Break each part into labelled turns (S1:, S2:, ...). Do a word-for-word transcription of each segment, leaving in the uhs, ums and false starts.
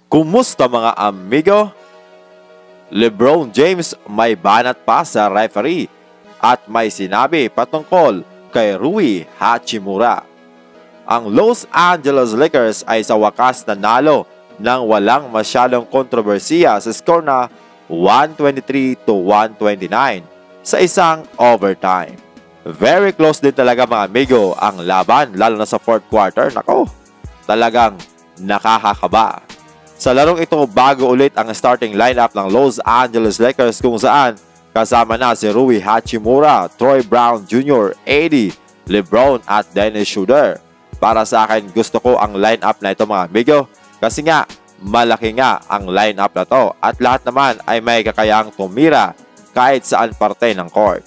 S1: Kumusta mga amigo? LeBron James may banat pa sa referee at may sinabi patungkol kay R U I Hachimura. Ang Los Angeles Lakers ay sa wakas nanalo nang walang masyadong kontrobersiya sa score na one twenty-three to one twenty-nine sa isang overtime. Very close din talaga mga amigo ang laban, lalo na sa fourth quarter. Nako, talagang nakakakaba. Sa larong ito, bago ulit ang starting lineup ng Los Angeles Lakers kung saan kasama na si R U I Hachimura, Troy Brown Junior, A D, LeBron at Dennis Schroeder. Para sa akin, gusto ko ang lineup na ito mga amigo kasi nga malaki nga ang lineup na to at lahat naman ay may kakayang tumira kahit saan parte ng court.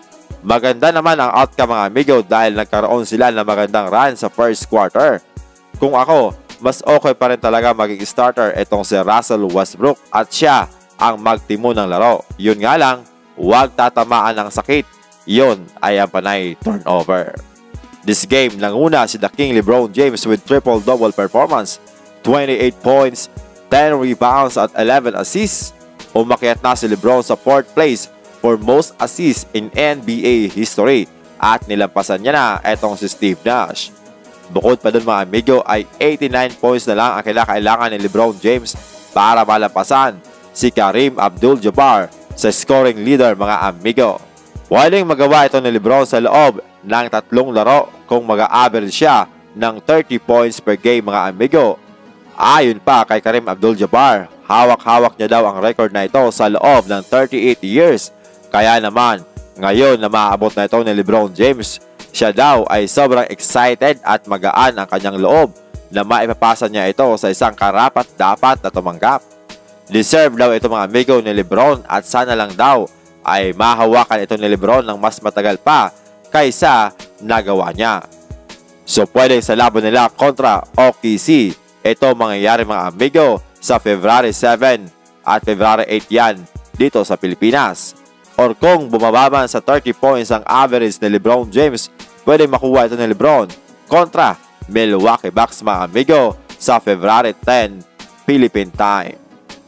S1: Maganda naman ang outcome mga amigo dahil nagkaroon sila ng magandang run sa first quarter. Kung ako, mas okay pa rin talaga maging starter itong si Russell Westbrook at siya ang magtimo ng laro. Yun nga lang, huwag tatamaan ng sakit. Yun ay ang panay turnover. This game, nanguna si the King LeBron James with triple-double performance, twenty-eight points, ten rebounds at eleven assists. Umakyat na si LeBron sa fourth place for most assists in N B A history at nilampasan niya na itong si Steve Nash. Bukod pa dun mga amigo ay eighty-nine points na lang ang kailangan ni LeBron James para malampasan si Kareem Abdul-Jabbar sa scoring leader mga amigo. Pwedeng magawa ito ni LeBron sa loob ng tatlong laro kung mag-a-average siya ng thirty points per game mga amigo. Ayon pa kay Kareem Abdul-Jabbar, hawak-hawak niya daw ang record na ito sa loob ng thirty-eight years. Kaya naman, ngayon na maabot na ito ni LeBron James, siya daw ay sobrang excited at magaan ang kanyang loob na maipapasa niya ito sa isang karapat-dapat na tumanggap. Deserve daw ito mga amigo ni LeBron at sana lang daw ay mahawakan ito ni LeBron ng mas matagal pa kaysa nagawa niya. So pwede sa laban nila kontra O K C, ito mangyayari mga amigo sa February seven at February eight yan dito sa Pilipinas. Or kung bumaba sa thirty points ang average ni LeBron James, pwede makuha ito ni LeBron kontra Milwaukee Bucks mga amigo sa February ten Philippine time.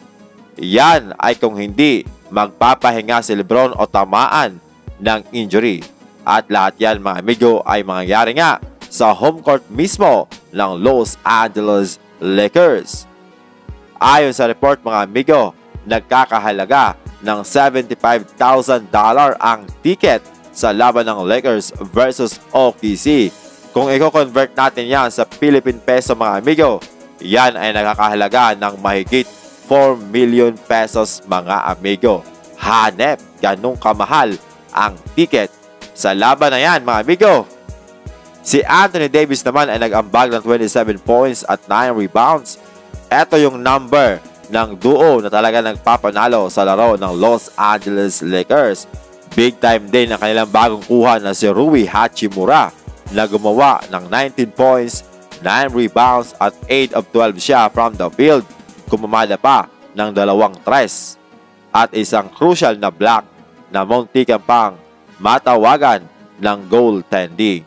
S1: Yan ay kung hindi magpapahinga si LeBron o tamaan ng injury. At lahat yan mga amigo ay mangyayari nga sa home court mismo ng Los Angeles Lakers. Ayon sa report mga amigo, nagkakahalaga ng seventy-five thousand dollars ang ticket sa laban ng Lakers versus O K C. Kung i-convert natin yan sa Philippine peso mga amigo, yan ay nakakahalaga ng mahigit four million pesos mga amigo. Hanep, ganun kamahal ang ticket sa laban na yan mga amigo. Si Anthony Davis naman ay nag-ambag ng twenty-seven points at nine rebounds. Ito yung number ng duo na talaga nagpapanalo sa laro ng Los Angeles Lakers. Big time din ang kanilang bagong kuha na si R U I Hachimura na gumawa ng nineteen points, nine rebounds at eight of twelve siya from the field. Kumamada pa ng dalawang tres at isang crucial na block na muntikan pang matawagan ng goaltending.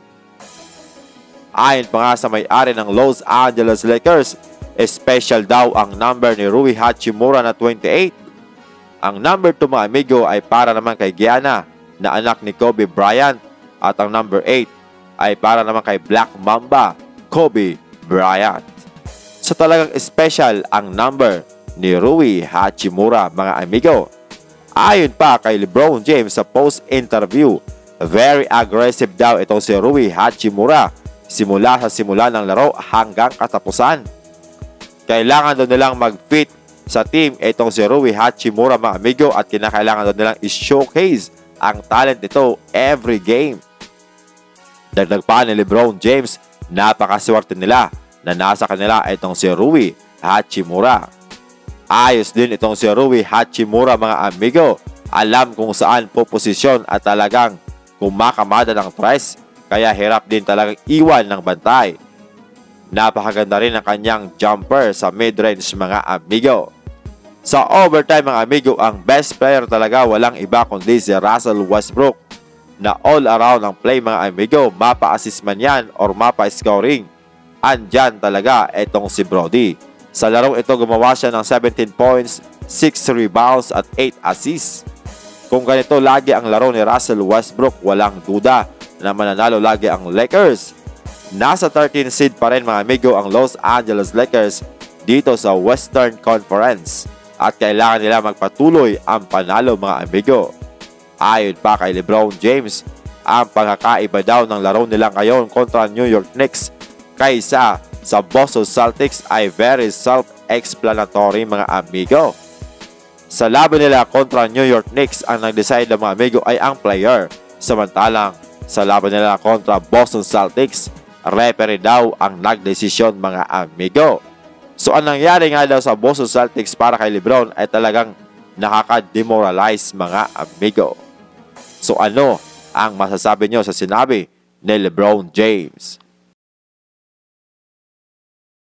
S1: Ayon pa nga sa may-ari ng Los Angeles Lakers, special daw ang number ni R U I Hachimura na twenty-eight. Ang number two mga amigo ay para naman kay Gianna na anak ni Kobe Bryant at ang number eight ay para naman kay Black Mamba, Kobe Bryant. So talagang special ang number ni R U I Hachimura mga amigo. Ayon pa kay LeBron James sa post-interview, very aggressive daw itong si R U I Hachimura simula sa simula ng laro hanggang katapusan. Kailangan doon nilang mag-fit sa team itong si R U I Hachimura mga amigo at kinakailangan doon nilang i-showcase ang talent nito every game. Dagdag pa ni LeBron James, napakaswerte nila na nasa kanila itong si R U I Hachimura. Ayos din itong si R U I Hachimura mga amigo. Alam kung saan po posisyon at talagang kumakamada ng tres, kaya hirap din talagang iwan ng bantay. Napakaganda rin ang kanyang jumper sa mid-range mga amigo. Sa overtime mga amigo, ang best player talaga walang iba kundi si Russell Westbrook na all around ang play mga amigo. Mapa-assist man yan or mapa-scoring, andyan talaga itong si Brody. Sa larong ito, gumawa siya ng seventeen points, six rebounds at eight assists. Kung ganito lagi ang laro ni Russell Westbrook, walang duda na mananalo lagi ang Lakers. Nasa thirteen seed pa rin mga amigo ang Los Angeles Lakers dito sa Western Conference at kailangan nila magpatuloy ang panalo mga amigo. Ayon pa kay LeBron James, ang pagkakaiba daw ng laro nila ngayon kontra New York Knicks kaysa sa Boston Celtics ay very self-explanatory mga amigo. Sa laban nila kontra New York Knicks, ang nag-decide ng mga amigo ay ang player. Samantalang sa laban nila kontra Boston Celtics, referee daw ang nagdesisyon mga amigo. So ang nangyari nga daw sa Boston Celtics para kay LeBron ay talagang nakaka-demoralize mga amigo. So ano ang masasabi nyo sa sinabi ni LeBron James?